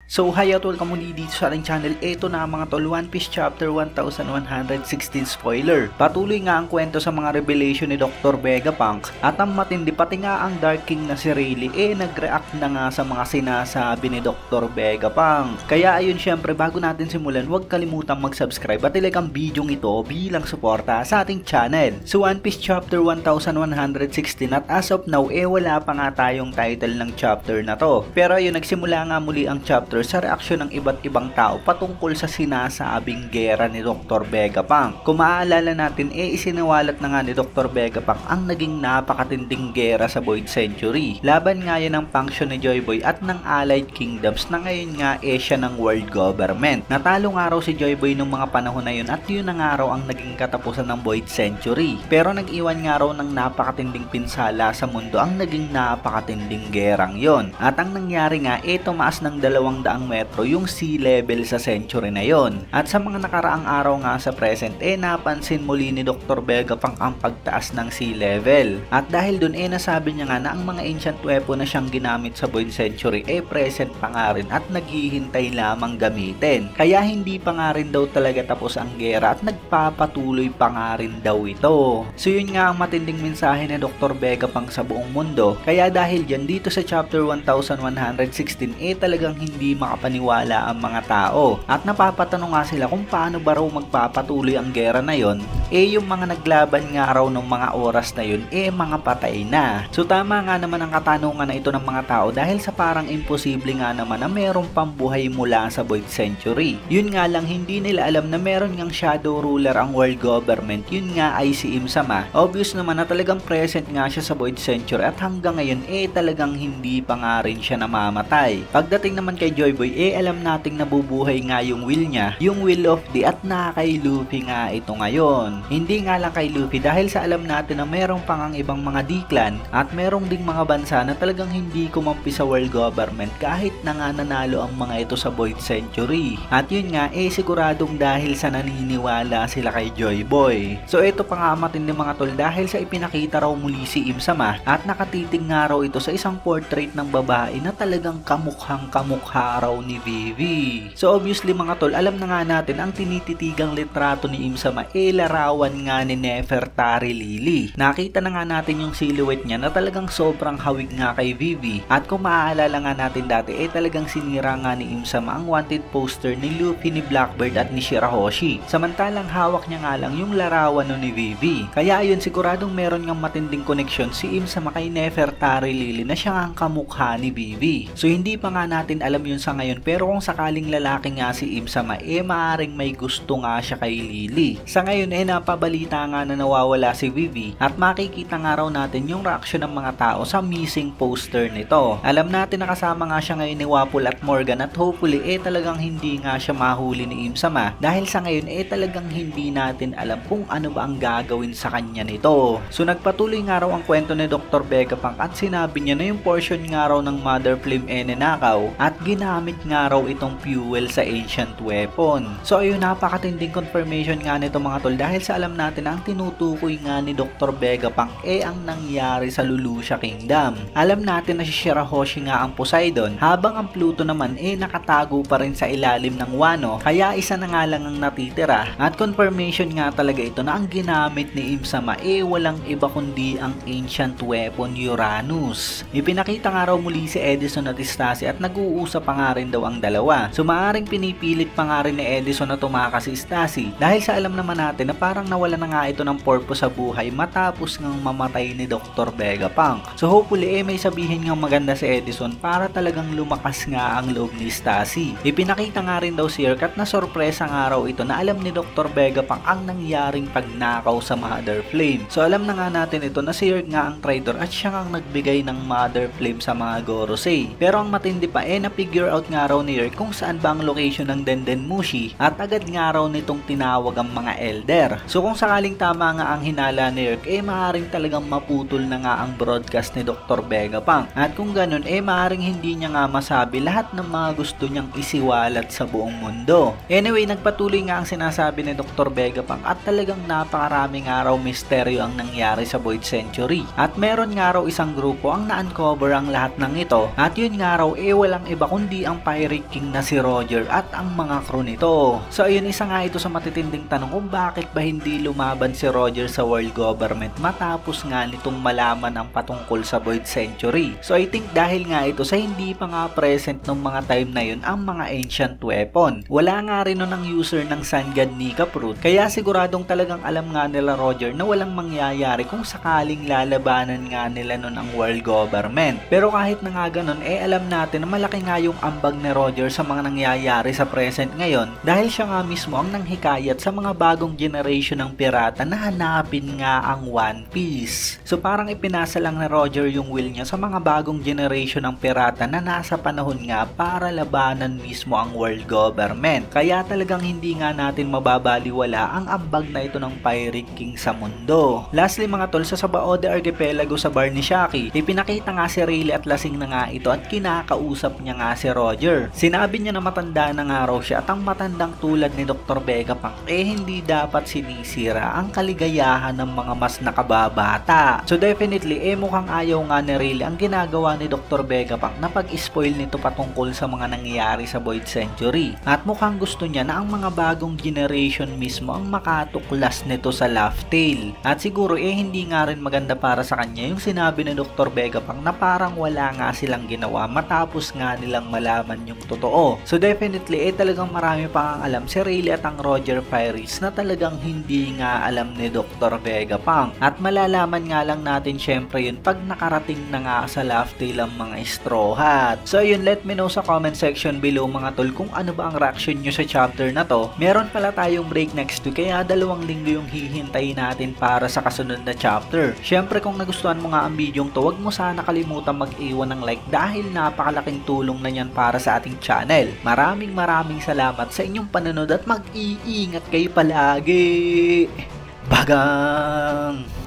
So hi at welcome muli dito sa ating channel. Ito na mga tol, One Piece Chapter 1116 spoiler. Patuloy nga ang kwento sa mga revelation ni Dr. Vegapunk at ang matindi pati nga ang Dark King na si Rayleigh nag-react na nga sa mga sinasabi ni Dr. Vegapunk. Kaya ayun, syempre bago natin simulan, huwag kalimutang mag-subscribe at ilike ang video ito bilang suporta sa ating channel. So One Piece Chapter 1116 at as of now wala pa nga tayong title ng chapter na to. Pero ayun, nagsimula nga muli ang chapter sa reaksyon ng iba't ibang tao patungkol sa sinasabing gera ni Dr. Vegapunk. Kung maaalala natin, isiniwalat na nga ni Dr. Vegapunk ang naging napakatinding gera sa Void Century. Laban nga yan ng faction ni Joy Boy at ng Allied Kingdoms na ngayon nga siya ng world government. Natalo nga raw si Joy Boy nung mga panahon na yun at yun na nga raw ang naging katapusan ng Void Century. Pero nag-iwan nga raw ng napakatinding pinsala sa mundo ang naging napakatinding gerang yon. At ang nangyari nga, tumaas ng 200 metro yung sea level sa century na yon. At sa mga nakaraang araw nga sa present, napansin muli ni Dr. Vegapunk ang pagtaas ng sea level. At dahil dun nasabi niya nga na ang mga ancient weapon na siyang ginamit sa Void Century present pa nga rin at naghihintay lamang gamitin. Kaya hindi pa nga rin daw talaga tapos ang gera at nagpapatuloy pa nga rin daw ito. So yun nga ang matinding mensahe ni Dr. Vegapunk sa buong mundo. Kaya dahil dyan dito sa chapter 1116 talagang hindi makapaniwala ang mga tao. At napapatanong nga sila kung paano ba raw magpapatuloy ang gera na yon. Yung mga naglaban nga raw ng mga oras na yun, mga patay na. So tama nga naman ang katanungan na ito ng mga tao dahil sa parang imposible nga naman na merong pambuhay mula sa Void Century. Yun nga lang, hindi nila alam na meron ngang shadow ruler ang world government. Yun nga ay si Im-sama. Obvious naman na talagang present nga siya sa Void Century at hanggang ngayon talagang hindi pa nga rin siya namamatay. Pagdating naman kay Joy Boy, alam nating nabubuhay nga yung will niya, yung will of the at na kay Luffy nga ito ngayon. Hindi nga lang kay Luffy dahil sa alam natin na merong pang ang ibang mga D-clan at merong ding mga bansa na talagang hindi kumampi sa world government kahit na nga nanalo ang mga ito sa Void Century. At yun nga siguradong dahil sa naniniwala sila kay Joy Boy. So ito pa nga matindi mga tol dahil sa ipinakita raw muli si Im-sama at nakatiting nga raw ito sa isang portrait ng babae na talagang kamukhang kamukha raw ni Vivi. So obviously mga tol, alam na nga natin ang tinititigang litrato ni Im-sama larawan nga ni Nefertari Lily. Nakita na nga natin yung silhouette niya na talagang sobrang hawig nga kay Vivi. At kung maaalala nga natin dati talagang sinira nga ni Im-sama ang wanted poster ni Luffy, ni Blackbeard at ni Shirahoshi. Samantalang hawak niya nga lang yung larawan no ni Vivi. Kaya ayun, siguradong meron ngang matinding koneksyon si Im-sama kay Nefertari Lily na siya ang kamukha ni Vivi. So hindi pa nga natin alam yun sa ngayon, pero kung sakaling lalaki nga si Im-sama maaring may gusto nga siya kay Lily. Sa ngayon napabalita nga na nawawala si Vivi at makikita nga raw natin yung reaksyon ng mga tao sa missing poster nito. Alam natin na kasama nga siya ngayon ni Wapol at Morgan at hopefully talagang hindi nga siya mahuli ni Im-sama dahil sa ngayon talagang hindi natin alam kung ano ba ang gagawin sa kanya nito. So nagpatuloy nga raw ang kwento ni Dr. Vegapunk at sinabi niya na yung portion nga raw ng Mother Flame ninakaw at ginamit nga raw itong fuel sa ancient weapon. So ayun, napakatinding confirmation nga nito mga tol dahil sa alam natin na ang tinutukoy nga ni Dr. Vegapunk ang nangyari sa Lulusha Kingdom. Alam natin na si Shirahoshi nga ang Poseidon habang ang Pluto naman nakatago pa rin sa ilalim ng Wano, kaya isa na nga lang ang natitira. At confirmation nga talaga ito na ang ginamit ni Im-sama walang iba kundi ang ancient weapon Uranus. Ipinakita nga raw muli si Edison at Stacy at nag-uusap pa nga rin daw ang dalawa. So maaring pinipilit pa nga rin ni Edison na tumakas si Stacy dahil sa alam naman natin na parang nawala na nga ito ng purpose sa buhay matapos ngang mamatay ni Dr. Vegapunk. So hopefully may sabihin nga maganda si Edison para talagang lumakas nga ang loob ni Stacy. Ipinakita nga rin daw si Yerk at na sorpresa nga raw ito na alam ni Dr. Vegapunk ang nangyaring pagnakaw sa Mother Flame. So alam na nga natin ito na si Yerk nga ang traitor at siya ang nagbigay ng Mother Flame sa mga Gorosei. Pero ang matindi pa na-figure out nga raw ni Yerk kung saan ba ang location ng Dendenmushi at agad nga raw nitong tinawag ang mga Elder. So kung sakaling tama nga ang hinala ni Yerk maaaring talagang maputol na nga ang broadcast ni Dr. Vegapunk. At kung ganun maaaring hindi niya nga masabi lahat ng mga gusto niyang isiwalat sa buong mundo. Anyway, nagpatuloy nga ang sinasabi ni Dr. Vegapunk at talagang napakaraming araw misteryo ang nangyari sa Void Century. At meron nga raw isang grupo ang na-uncover ang lahat ng ito. At yun nga raw walang iba kundi kundi ang Pirate King na si Roger at ang mga crew nito. So ayun, isa nga ito sa matitinding tanong kung bakit ba hindi lumaban si Roger sa world government matapos nga nitong malaman ang patungkol sa Void Century. So I think dahil nga ito sa hindi pa nga present nung mga time na yun ang mga ancient weapon. Wala nga rin nun ang user ng Sun God Nika Fruit, kaya siguradong talagang alam nga nila Roger na walang mangyayari kung sakaling lalabanan nga nila nun ang world government. Pero kahit na nga ganun, alam natin na malaki nga yung ambag ni Roger sa mga nangyayari sa present ngayon dahil siya nga mismo ang nanghikayat sa mga bagong generation ng pirata na hanapin nga ang One Piece. So parang ipinasa lang ni Roger yung will niya sa mga bagong generation ng pirata na nasa panahon nga para labanan mismo ang world government. Kaya talagang hindi nga natin mababaliwala ang ambag na ito ng Pirate King sa mundo. Lastly mga tol, sa Sabaody Archipelago sa bar ni Shaki, ipinakita nga si Rayleigh at lasing na nga ito at kinakausap niya nga si Roger. Sinabi niya na matanda na nga raw siya at ang matandang tulad ni Dr. Vegapunk hindi dapat sinisira ang kaligayahan ng mga mas nakababata. So definitely mukhang ayaw nga ni Rayleigh ang ginagawa ni Dr. Vegapunk na pag-spoil nito patungkol sa mga nangyayari sa Void Century. At mukhang gusto niya na ang mga bagong generation mismo ang makatuklas nito sa Laugh Tale. At siguro hindi nga rin maganda para sa kanya yung sinabi ni Dr. Vegapunk na parang wala nga silang ginawa matapos nga nilang malaman yung totoo. So definitely talagang marami pa ang alam si Rayleigh at ang Roger Pirates na talagang hindi nga alam ni Dr. Vegapunk. At malalaman nga lang natin syempre yun pag nakarating na nga sa Laugh Tale ang mga Straw Hat. So yun, let me know sa comment section below mga tol kung ano ba ang reaction nyo sa chapter na to. Meron pala tayong break next week kaya 2 linggo yung hihintayin natin para sa kasunod na chapter. Syempre kung nagustuhan mo nga ang video to, huwag mo sana kalimutan mag-iwan ng like dahil napakalaking tulong na yan para sa ating channel. Maraming salamat sa inyong panonood at mag-iingat kayo palagi. Bagang!